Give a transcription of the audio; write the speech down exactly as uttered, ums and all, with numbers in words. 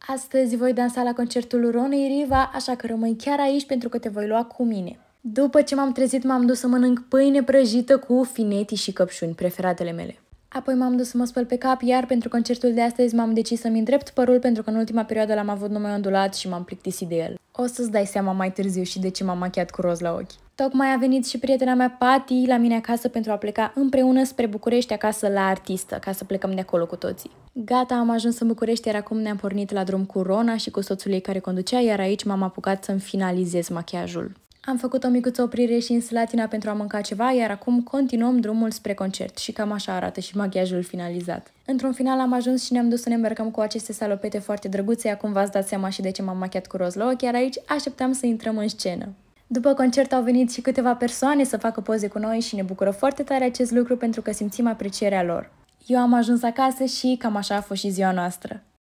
Astăzi voi dansa la concertul Ronei Riva, așa că rămâi chiar aici pentru că te voi lua cu mine. După ce m-am trezit, m-am dus să mănânc pâine prăjită cu fineti și căpșuni, preferatele mele. Apoi m-am dus să mă spăl pe cap, iar pentru concertul de astăzi m-am decis să-mi îndrept părul pentru că în ultima perioadă l-am avut numai ondulat și m-am plictisit de el. O să-ți dai seama mai târziu și de ce m-am machiat cu roz la ochi. Tocmai a venit și prietena mea, Pati, la mine acasă pentru a pleca împreună spre București, acasă la artistă, ca să plecăm de acolo cu toții. Gata, am ajuns în București, iar acum ne-am pornit la drum cu Rona și cu soțul ei care conducea, iar aici m-am apucat să-mi finalizez machiajul. Am făcut o micuță oprire și în Slatina pentru a mânca ceva, iar acum continuăm drumul spre concert și cam așa arată și machiajul finalizat. Într-un final am ajuns și ne-am dus să ne îmbrăcăm cu aceste salopete foarte drăguțe, acum v-ați dat seama și de ce m-am machiat cu roz la ochi, iar aici așteptam să intrăm în scenă. După concert au venit și câteva persoane să facă poze cu noi și ne bucură foarte tare acest lucru pentru că simțim aprecierea lor. Eu am ajuns acasă și cam așa a fost și ziua noastră.